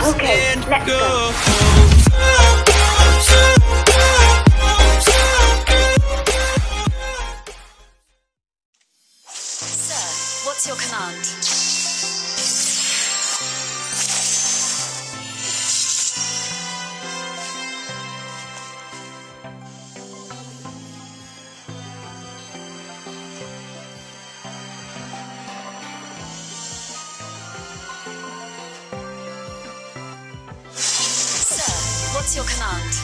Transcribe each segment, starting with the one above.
Okay, let's go. Sir, what's your command? Sir, what's your command?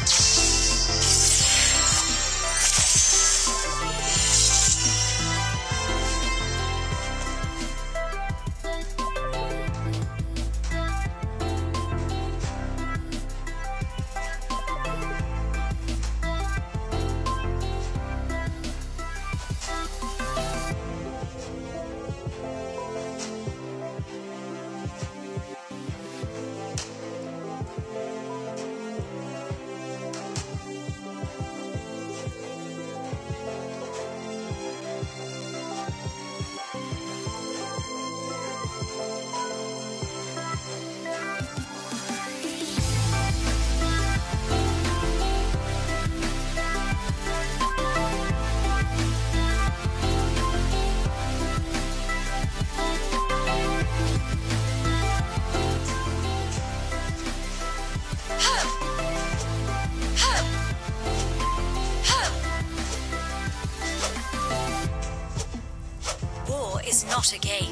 War is not a game.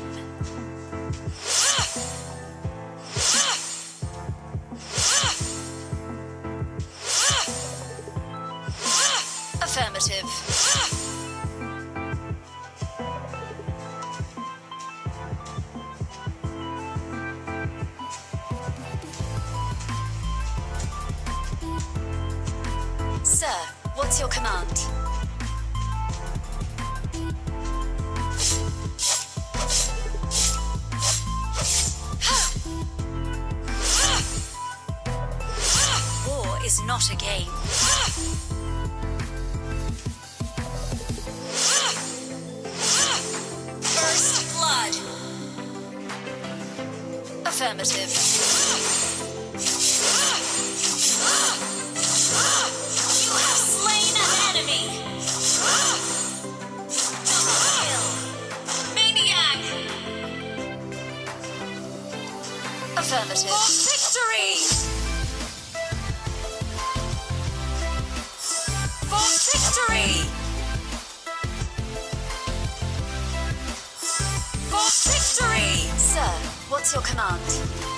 Affirmative. Sir, what's your command? War is not a game. First blood. Affirmative. You have slain an enemy. Double kill. Maniac. Affirmative. For victory. For victory. For victory. Sir, what's your command?